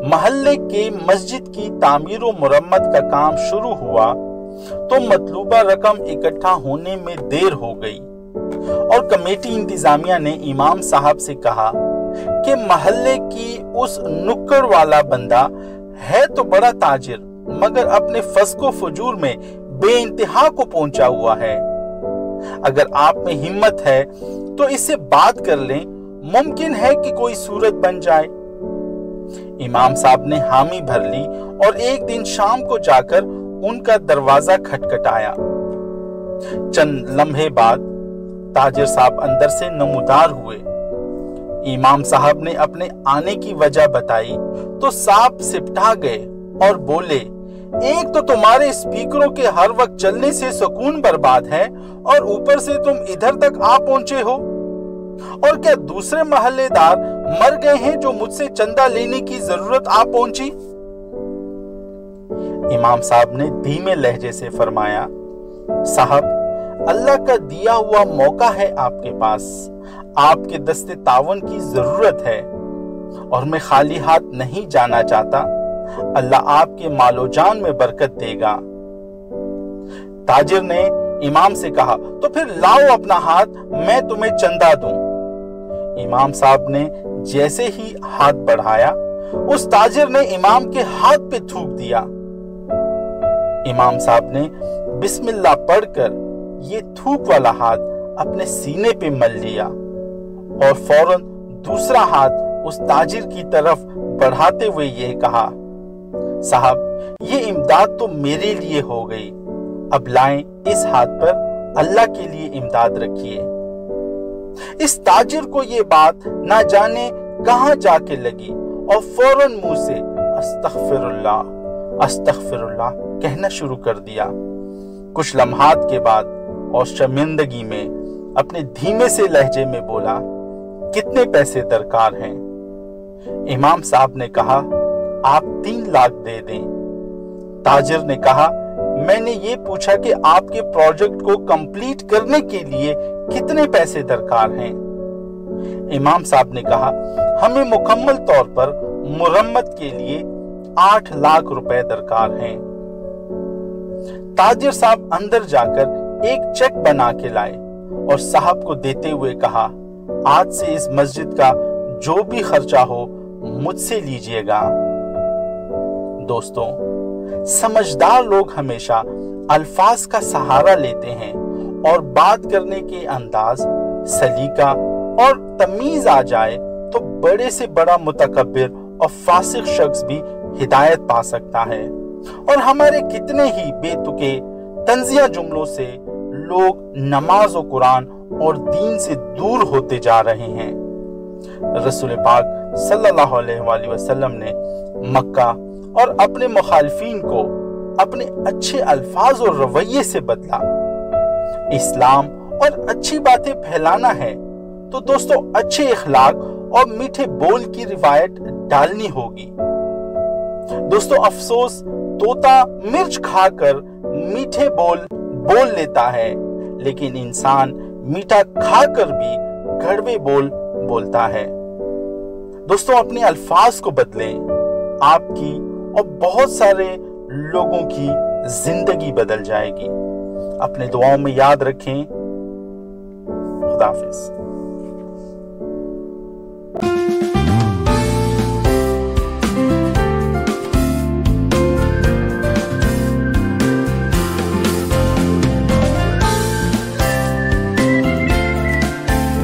महल्ले के मस्जिद की तामीर और मुरम्मत का काम शुरू हुआ तो मतलूबा रकम इकट्ठा होने में देर हो गई और कमेटी इंतजामिया ने इमाम साहब से कहा कि महल्ले की उस नुक्कड़ वाला बंदा है तो बड़ा ताजिर, मगर अपने फस्को फजूर में बेइंतहा को पहुंचा हुआ है। अगर आप में हिम्मत है तो इससे बात कर लें, मुमकिन है कि कोई सूरत बन जाए। इमाम साहब ने हामी भर ली और एक दिन शाम को जाकर उनका दरवाजा खटखटाया। चंद लम्हे बाद ताजिर साहब अंदर से नमूदार हुए। इमाम साहब ने अपने आने की वजह बताई तो साहब सिपटा गए और बोले, एक तो तुम्हारे स्पीकरों के हर वक्त चलने से सुकून बर्बाद है और ऊपर से तुम इधर तक आ पहुंचे हो। और क्या दूसरे महल्लेदार मर गए हैं जो मुझसे चंदा लेने की जरूरत आ पहुंची? इमाम साहब ने धीमे लहजे से फरमाया, साहब, अल्लाह का दिया हुआ मौका है आपके पास, आपके दस्ते तावन की जरूरत है और मैं खाली हाथ नहीं जाना चाहता। अल्लाह आपके मालो जान में बरकत देगा। ताजिर ने इमाम से कहा, तो फिर लाओ अपना हाथ, मैं तुम्हें चंदा दूं। इमाम साहब ने जैसे ही हाथ बढ़ाया, उस ताजिर ने इमाम के हाथ पे थूक दिया। इमाम साहब ने बिस्मिल्लाह पढ़कर ये थूक वाला हाथ अपने सीने पे मल लिया और फौरन दूसरा हाथ उस ताजिर की तरफ बढ़ाते हुए ये कहा, साहब, ये इमदाद तो मेरे लिए हो गई, अब लाएं इस हाथ पर अल्लाह के लिए इमदाद रखिए। इस ताजिर को ये बात ना जाने कहां जाके लगी और फौरन मुंह से अस्तगफिरुल्लाह अस्तगफिरुल्लाह कहना शुरू कर दिया। कुछ लम्हात के बाद और शर्मिंदगी में अपने धीमे से लहजे में बोला, कितने पैसे दरकार हैं? इमाम साहब ने कहा, आप 3 लाख दे दें। ताजिर ने कहा, मैंने ये पूछा कि आपके प्रोजेक्ट को कंप्लीट करने के लिए कितने पैसे दरकार हैं? इमाम साहब ने कहा, हमें मुकम्मल तौर पर मुरम्मत के लिए 8 लाख रुपए दरकार हैं। ताजिर साहब अंदर जाकर एक चेक बना के लाए और साहब को देते हुए कहा, आज से इस मस्जिद का जो भी खर्चा हो मुझसे लीजिएगा। दोस्तों, समझदार लोग हमेशा अल्फाज का सहारा लेते हैं और बात करने के अंदाज, सलीका और तमीज आ जाए तो बड़े से बड़ा मुतकब्बिर और फासिक शख्स भी हिदायत पा सकता है। और हमारे कितने ही बेतुके तंजिया जुमलों से लोग नमाज और कुरान और दीन से दूर होते जा रहे हैं। रसूल पाक सल्लल्लाहु अलैहि वसल्लम ने मक्का और अपने मुखालिफिन को अपने अच्छे अल्फाज और रवैये से बदला। इस्लाम और अच्छी बातें फैलाना है तो दोस्तों अच्छे इखलाक और मीठे बोल की रिवायत डालनी होगी। दोस्तों, अफसोस, तोता मिर्च खाकर मीठे बोल बोल लेता है, लेकिन इंसान मीठा खाकर भी कड़वे बोल बोलता है। दोस्तों, अपने अल्फाज को बदलें, आपकी और बहुत सारे लोगों की जिंदगी बदल जाएगी। अपने दुआओं में याद रखें। खुदा हाफिज।